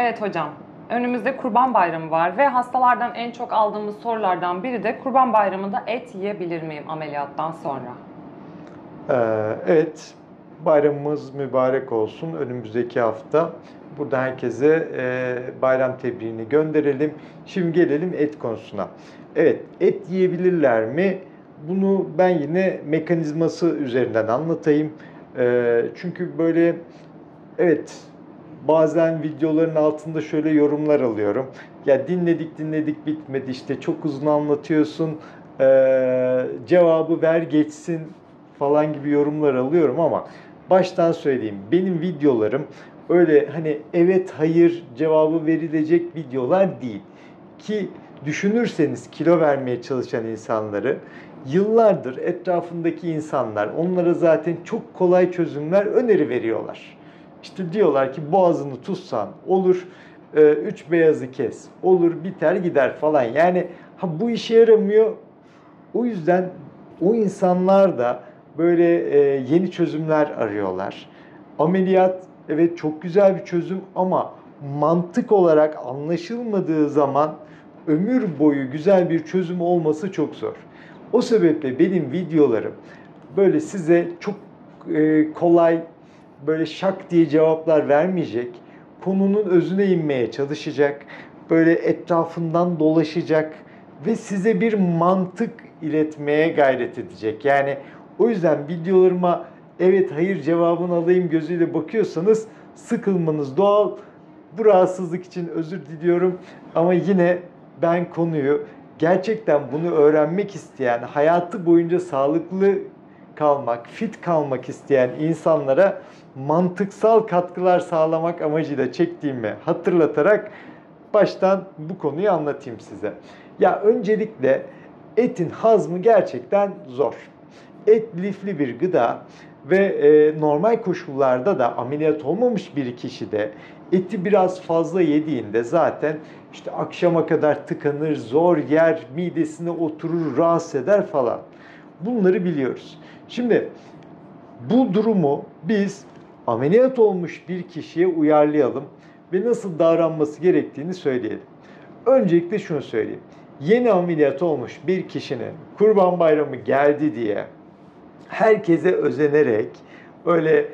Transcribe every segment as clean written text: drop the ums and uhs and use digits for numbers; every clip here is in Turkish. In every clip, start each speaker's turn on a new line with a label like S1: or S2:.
S1: Evet hocam. Önümüzde Kurban Bayramı var ve hastalardan en çok aldığımız sorulardan biri de Kurban Bayramı'nda et yiyebilir miyim ameliyattan sonra?
S2: Evet, bayramımız mübarek olsun. Önümüzdeki hafta burada herkese bayram tebriğini gönderelim. Şimdi gelelim et konusuna. Evet, et yiyebilirler mi? Bunu ben yine mekanizması üzerinden anlatayım. Çünkü böyle evet, bazen videoların altında şöyle yorumlar alıyorum. Ya dinledik bitmedi, işte çok uzun anlatıyorsun, cevabı ver geçsin falan gibi yorumlar alıyorum ama baştan söyleyeyim, benim videolarım öyle hani evet hayır cevabı verilecek videolar değil. Ki düşünürseniz kilo vermeye çalışan insanları yıllardır etrafındaki insanlar onlara zaten çok kolay çözümler öneri veriyorlar. İşte diyorlar ki boğazını tutsan olur, üç beyazı kes, olur biter gider falan. Yani bu işe yaramıyor. O yüzden o insanlar da böyle yeni çözümler arıyorlar. Ameliyat evet çok güzel bir çözüm ama mantık olarak anlaşılmadığı zaman ömür boyu güzel bir çözüm olması çok zor. O sebeple benim videolarım böyle size çok kolay böyle şak diye cevaplar vermeyecek. Konunun özüne inmeye çalışacak. Böyle etrafından dolaşacak ve size bir mantık iletmeye gayret edecek. Yani o yüzden videolarıma evet hayır cevabını alayım gözüyle bakıyorsanız sıkılmanız doğal. Bu rahatsızlık için özür diliyorum ama yine ben konuyu gerçekten bunu öğrenmek isteyen, hayatı boyunca sağlıklı kalmak, fit kalmak isteyen insanlara mantıksal katkılar sağlamak amacıyla çektiğimi hatırlatarak baştan bu konuyu anlatayım size. Ya öncelikle etin hazmı gerçekten zor. Et lifli bir gıda ve normal koşullarda da ameliyat olmamış bir kişi de eti biraz fazla yediğinde zaten işte akşama kadar tıkanır, zor yer, midesine oturur, rahatsız eder falan. Bunları biliyoruz. Şimdi bu durumu biz ameliyat olmuş bir kişiye uyarlayalım ve nasıl davranması gerektiğini söyleyelim. Öncelikle şunu söyleyeyim. Yeni ameliyat olmuş bir kişinin Kurban Bayramı geldi diye herkese özenerek öyle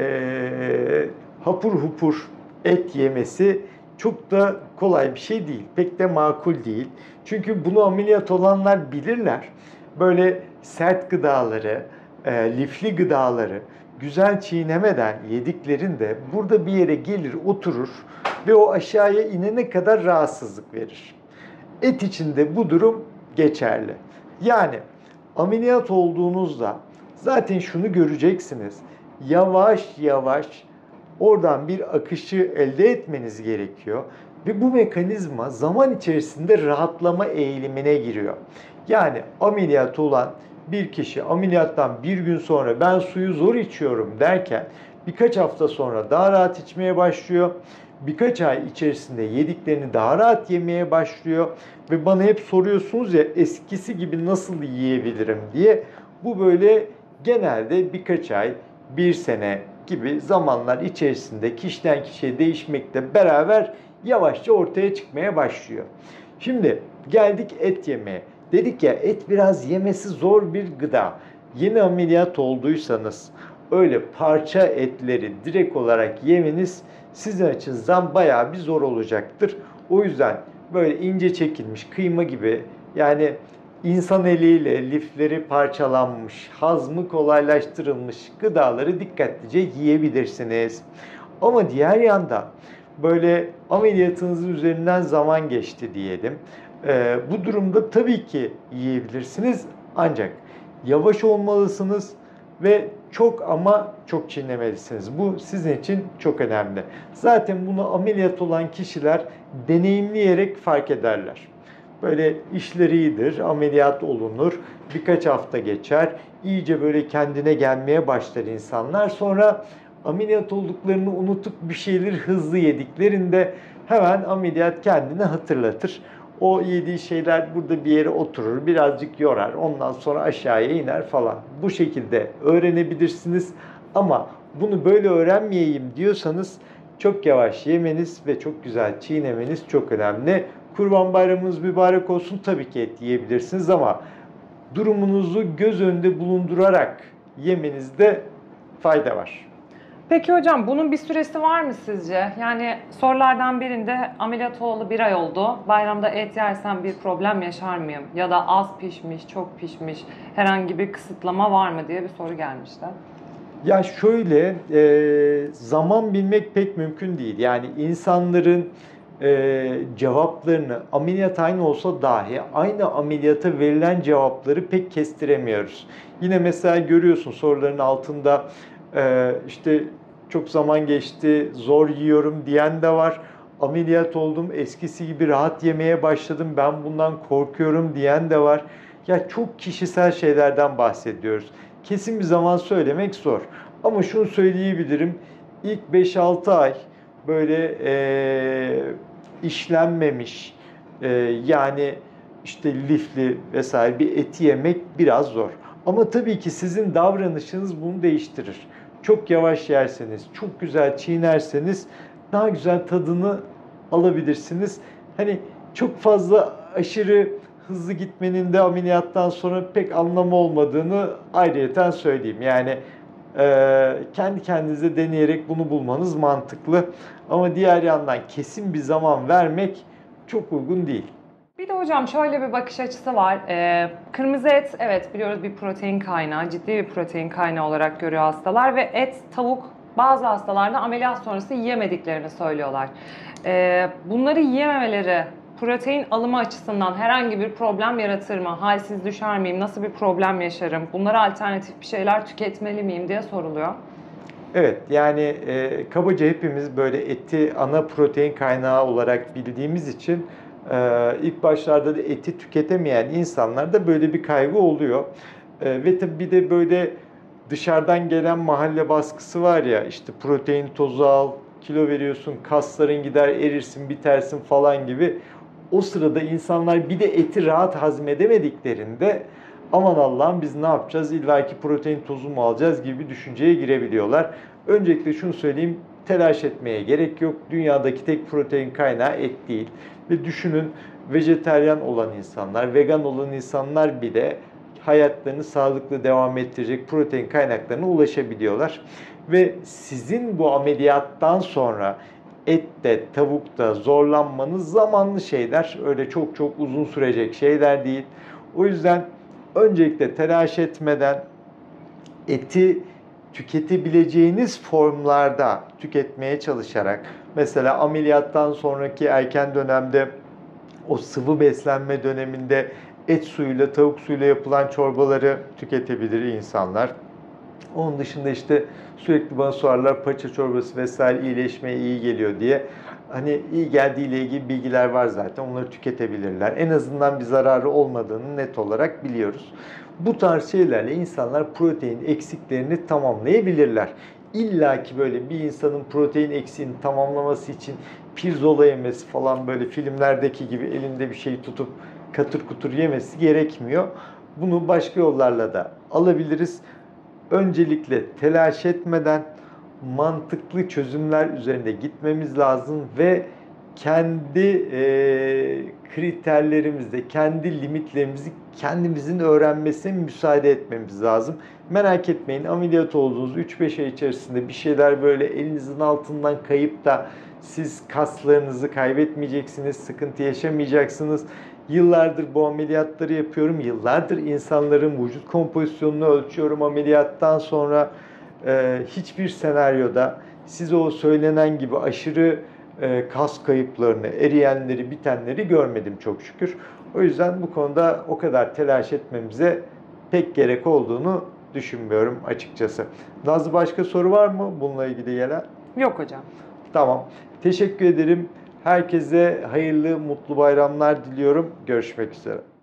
S2: hapur hupur et yemesi çok da kolay bir şey değil. Pek de makul değil. Çünkü bunu ameliyat olanlar bilirler. Böyle sert gıdaları, lifli gıdaları güzel çiğnemeden yediklerinde burada bir yere gelir oturur ve o aşağıya inene kadar rahatsızlık verir. Et için de bu durum geçerli. Yani ameliyat olduğunuzda zaten şunu göreceksiniz. Yavaş yavaş oradan bir akışı elde etmeniz gerekiyor. Ve bu mekanizma zaman içerisinde rahatlama eğilimine giriyor. Yani ameliyat olan bir kişi ameliyattan bir gün sonra ben suyu zor içiyorum derken birkaç hafta sonra daha rahat içmeye başlıyor. Birkaç ay içerisinde yediklerini daha rahat yemeye başlıyor. Ve bana hep soruyorsunuz ya eskisi gibi nasıl yiyebilirim diye. Bu böyle genelde birkaç ay, bir sene gibi zamanlar içerisinde kişiden kişiye değişmekle beraber yavaşça ortaya çıkmaya başlıyor. Şimdi geldik et yemeye. Dedik ya et biraz yemesi zor bir gıda. Yeni ameliyat olduysanız öyle parça etleri direkt olarak yemeniz sizin açınızdan bayağı bir zor olacaktır. O yüzden böyle ince çekilmiş kıyma gibi yani insan eliyle lifleri parçalanmış, hazmı kolaylaştırılmış gıdaları dikkatlice yiyebilirsiniz. Ama diğer yandan böyle ameliyatınızın üzerinden zaman geçti diyelim. Bu durumda tabii ki yiyebilirsiniz ancak yavaş olmalısınız ve çok ama çok çiğnemelisiniz. Bu sizin için çok önemli. Zaten bunu ameliyat olan kişiler deneyimleyerek fark ederler. Böyle işleri iyidir, ameliyat olunur, birkaç hafta geçer, iyice böyle kendine gelmeye başlar insanlar. Sonra ameliyat olduklarını unutup bir şeyleri hızlı yediklerinde hemen ameliyat kendini hatırlatır. O yediği şeyler burada bir yere oturur, birazcık yorar, ondan sonra aşağıya iner falan. Bu şekilde öğrenebilirsiniz ama bunu böyle öğrenmeyeyim diyorsanız çok yavaş yemeniz ve çok güzel çiğnemeniz çok önemli. Kurban Bayramınız mübarek olsun. Tabii ki et yiyebilirsiniz ama durumunuzu göz önünde bulundurarak yemenizde fayda var.
S1: Peki hocam bunun bir süresi var mı sizce? Yani sorulardan birinde ameliyat olalı 1 ay oldu. Bayramda et yersem bir problem yaşar mıyım? Ya da az pişmiş, çok pişmiş, herhangi bir kısıtlama var mı diye bir soru gelmişti.
S2: Ya şöyle, zaman bilmek pek mümkün değil. Yani insanların cevaplarını ameliyathane olsa dahi aynı ameliyata verilen cevapları pek kestiremiyoruz. Yine mesela görüyorsun soruların altında işte çok zaman geçti, zor yiyorum diyen de var. Ameliyat oldum, eskisi gibi rahat yemeye başladım, ben bundan korkuyorum diyen de var. Ya çok kişisel şeylerden bahsediyoruz. Kesin bir zaman söylemek zor. Ama şunu söyleyebilirim. İlk 5-6 ay böyle işlenmemiş yani işte lifli vesaire bir eti yemek biraz zor. Ama tabii ki sizin davranışınız bunu değiştirir. Çok yavaş yerseniz, çok güzel çiğnerseniz daha güzel tadını alabilirsiniz. Hani çok fazla aşırı hızlı gitmenin de ameliyattan sonra pek anlamı olmadığını ayrıyeten söyleyeyim. Yani kendi kendinize deneyerek bunu bulmanız mantıklı. Ama diğer yandan kesin bir zaman vermek çok uygun değil.
S1: Bir de hocam şöyle bir bakış açısı var. Kırmızı et, evet biliyoruz, bir protein kaynağı, ciddi bir protein kaynağı olarak görüyor hastalar ve et, tavuk bazı hastalarda ameliyat sonrası yiyemediklerini söylüyorlar. Bunları yiyememeleri protein alımı açısından herhangi bir problem yaratır mı? Halsiz düşer miyim? Nasıl bir problem yaşarım? Bunlara alternatif bir şeyler tüketmeli miyim diye soruluyor.
S2: Evet, yani kabaca hepimiz böyle eti ana protein kaynağı olarak bildiğimiz için ilk başlarda da eti tüketemeyen insanlarda böyle bir kaygı oluyor. Ve tabii bir de böyle dışarıdan gelen mahalle baskısı var ya, işte protein tozu al, kilo veriyorsun, kasların gider, erirsin, bitersin falan gibi. O sırada insanlar bir de eti rahat hazmedemediklerinde aman Allah'ım biz ne yapacağız? İlla ki protein tozu mu alacağız gibi bir düşünceye girebiliyorlar. Öncelikle şunu söyleyeyim, telaş etmeye gerek yok. Dünyadaki tek protein kaynağı et değil. Ve düşünün, vejeteryan olan insanlar, vegan olan insanlar bile hayatlarını sağlıklı devam ettirecek protein kaynaklarına ulaşabiliyorlar. Ve sizin bu ameliyattan sonra ette, tavukta zorlanmanız zamanlı şeyler. Öyle çok çok uzun sürecek şeyler değil. O yüzden öncelikle telaş etmeden eti tüketebileceğiniz formlarda tüketmeye çalışarak, mesela ameliyattan sonraki erken dönemde, o sıvı beslenme döneminde et suyuyla, tavuk suyuyla yapılan çorbaları tüketebilir insanlar. Onun dışında işte sürekli bana sorarlar, paça çorbası vesaire iyileşmeye iyi geliyor diye. Hani iyi geldiği ile ilgili bilgiler var zaten. Onları tüketebilirler. En azından bir zararı olmadığını net olarak biliyoruz. Bu tarz şeylerle insanlar protein eksiklerini tamamlayabilirler. İlla ki böyle bir insanın protein eksiğini tamamlaması için pirzola yemesi falan, böyle filmlerdeki gibi elinde bir şey tutup katır kutur yemesi gerekmiyor. Bunu başka yollarla da alabiliriz. Öncelikle telaş etmeden mantıklı çözümler üzerinde gitmemiz lazım ve kendi kriterlerimizde, kendi limitlerimizi kendimizin öğrenmesine müsaade etmemiz lazım. Merak etmeyin, ameliyat olduğunuz 3-5 ay içerisinde bir şeyler böyle elinizin altından kayıp da siz kaslarınızı kaybetmeyeceksiniz, sıkıntı yaşamayacaksınız. Yıllardır bu ameliyatları yapıyorum. Yıllardır insanların vücut kompozisyonunu ölçüyorum ameliyattan sonra. Hiçbir senaryoda size o söylenen gibi aşırı kas kayıplarını, eriyenleri, bitenleri görmedim çok şükür. O yüzden bu konuda o kadar telaş etmemize pek gerek olduğunu düşünmüyorum açıkçası. Nazlı, başka soru var mı bununla ilgili gelen?
S1: Yok hocam.
S2: Tamam. Teşekkür ederim. Herkese hayırlı, mutlu bayramlar diliyorum. Görüşmek üzere.